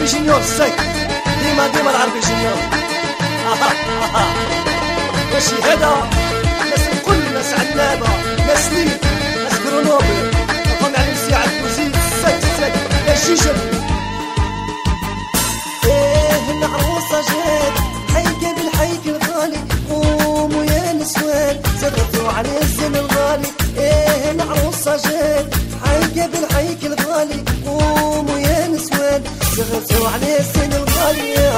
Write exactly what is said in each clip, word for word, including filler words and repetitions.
العربي جونيور السك ديما ديما العربي جونيور. اها اها ماشي هذا ناس الكل، ناس عنابه، ناس ليل، ناس غرونوبل، رقم على مسيعة وزيد السك السك يا جيجل. ايه العروسه جات حيكه بالحيك الغالي، قوموا يا نسوان زغرتوا على الزين الغالي. ايه العروسه جات حيكه بالحيك الغالي، قوموا يا نسوان زغرتوا على الزين الغالي.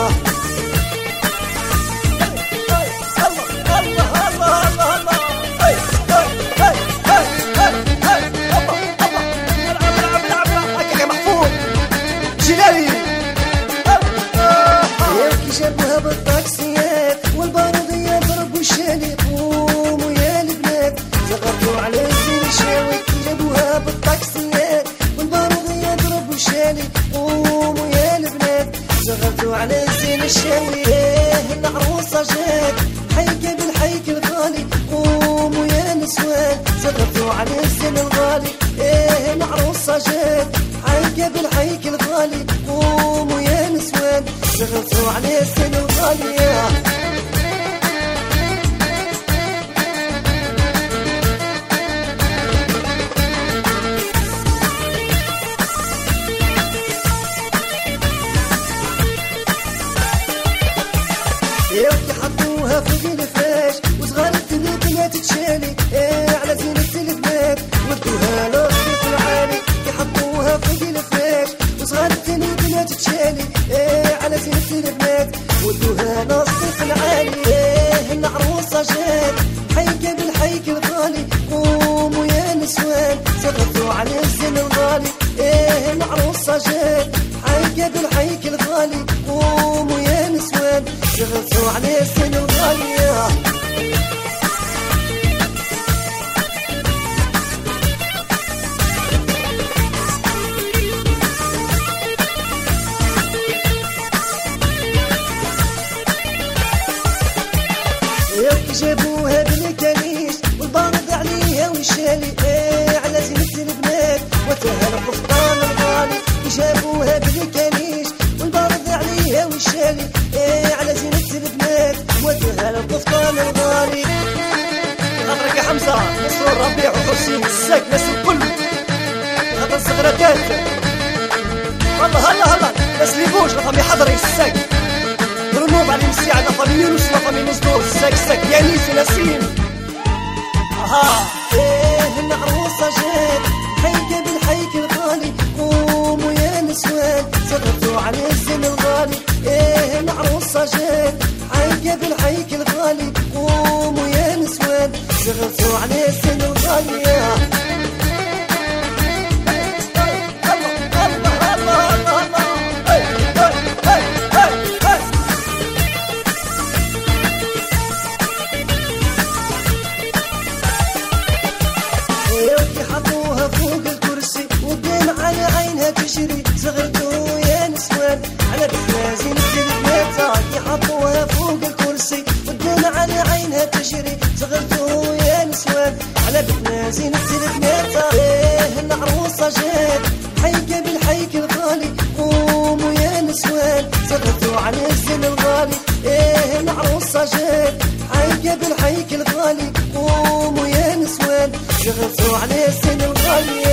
جابوها بالطاكسيات والبارودية ضربوا الشالي، قوموا يا البنات زغرتوا على الزين الشاوي. جابوها بالطاكسيات والبارودية ضربوا الشالي، قوموا يا البنات زغرتوا على الزين الشاوي. ايه العروسة جات حيكة بالحيك الغالي، قوموا يا نسوان زغرتوا على الزين الغالي. ايه العروسة جات حيكة بالحيك الغالي، قوموا يا نسوان زغرتوا على الزين الغالي. يا ودي حطوها فوق الفراش وصغار الدنيا تتشالي، ايه على زينة البنات ودوها للصيف العالي. يحطوها فوق الفراش وصغار الدنيا تتشالي، ايه على زينة البنات ودوها للصيف العالي. ايه العروسة جات حيكة بالحيك الغالي، قوموا يا نسوان زغرتوا على الزين الغالي. ايه العروسة جات حيكة بالحيك الغالي، قوموا يا نسوان زغرتوا على الزين الغالي. جابوها بالكنيش والبارد عليها والشالي، ايه على زينة البنات وتهل القفطان الغالي. جابوها بالكنيش والبارد عليها والشالي، ايه على زينة البنات وتهل القفطان الغالي. خاطرك يا حمزة نصر ربيع وحسين السك ناس الكل خاطر الصغرتات. هلا هلا هلا ناس ليبوش رقم يحضري السك برنوب على مسيعة لقمي يونس لقمي مصدور السك سك يا نيس ونسيم. اها ايه العروسة جات حيكة بالحيك الغالي، قوموا يا نسوان زغرتوا على الزين الغالي. ايه العروسة جات حيكة بالحيك الغالي، قوموا يا نسوان زغرتوا على الزين الغالي. حطوها فوق الكرسي والدين على عينها تجري، زغرتوا يا نسوان على بثنا زينة البنات. يحطوها فوق الكرسي والدين على عينها تجري، زغرتوا يا نسوان على بثنا زينة البنات. ايه العروسة جات حيكة بالحيك الغالي، قوموا يا نسوان زغرتوا على الزين الغالي. ايه العروسة جات حيكة بالحيك الغالي، قوموا يا نسوان زغرتوا على الزين الغالي.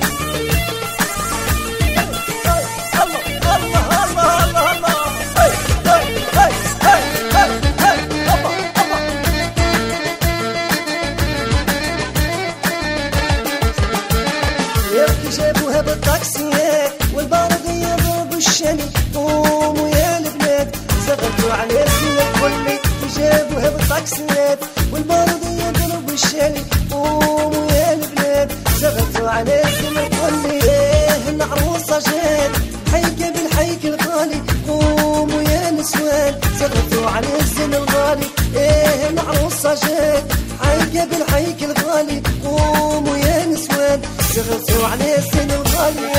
جابوها بالطاكسيات والبارودية ضربوا الشالي، قوموا يا البنات زغرتوا على الزين الكلي. جابوها بالطاكسيات والبارودية ضربوا الشالي، قوموا يا البنات زغرتوا على الزين الكلي. ايه العروسة جات حيكة بالحيك الغالي، قوموا يا نسوان زغرتوا على الزين الغالي. ايه العروسة جات حيكة بالحيك الغالي، قوموا يا نسوان زغرتوا على الزين الغالي.